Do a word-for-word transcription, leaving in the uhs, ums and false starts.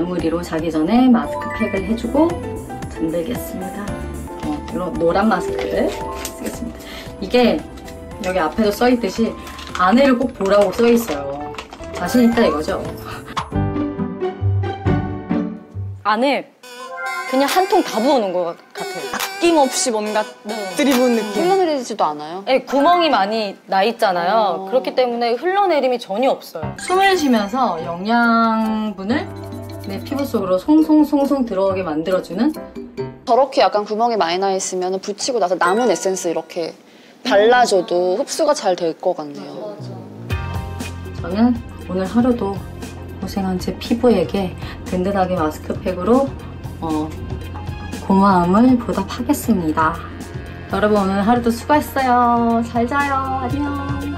마무리로 자기 전에 마스크팩을 해주고 잠들겠습니다. 어, 이런 노란 마스크를 쓰겠습니다. 이게 여기 앞에도 써있듯이 안에를 꼭 보라고 써있어요. 자신 있다 이거죠? 안에 그냥 한 통 다 부어놓은 것 같아요. 아낌없이 뭔가 네. 들이부은 느낌. 흘러내리지도 않아요? 네, 구멍이 많이 나 있잖아요. 어. 그렇기 때문에 흘러내림이 전혀 없어요. 숨을 쉬면서 영양분을 내 피부 속으로 송송송송 들어오게 만들어주는 저렇게 약간 구멍이 많이 나 있으면 붙이고 나서 남은 에센스 이렇게 발라줘도 흡수가 잘 될 것 같네요. 저는 오늘 하루도 고생한 제 피부에게 든든하게 마스크팩으로 어, 고마움을 보답하겠습니다. 여러분 오늘 하루도 수고했어요. 잘 자요. 안녕.